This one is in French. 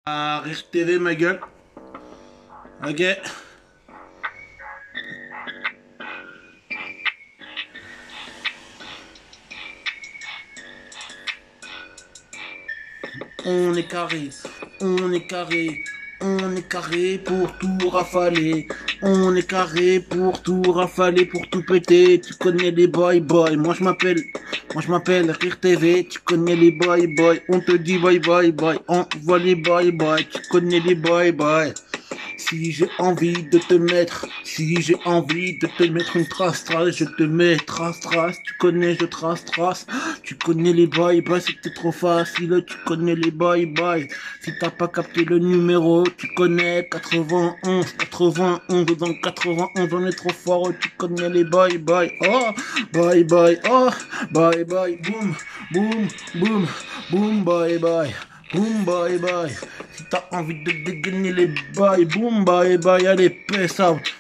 À Rire TV, ma gueule. Ok. On est carré, on est carré, on est carré pour tout rafaler. On est carré pour tout rafaler, pour tout péter. Tu connais les boy boy. Moi je m'appelle Rire TV. Tu connais les boy boy. On te dit boy boy boy. On voit les boy boy. Tu connais les boy boy. Si j'ai envie de te mettre, si j'ai envie de te mettre une trace, je te mets trace, tu connais, je trace, tu connais les boy boy, c'était trop facile, tu connais les boy boy. Si t'as pas capté le numéro, tu connais 91, dans le 91, on est trop fort, tu connais les boy boy. Oh, boy boy, oh, boy boy, boum, boum, boum, boum, boy boy. Boom bye bye. Si t'as envie de dégainer les bails, boom bye bye, allez, pace out.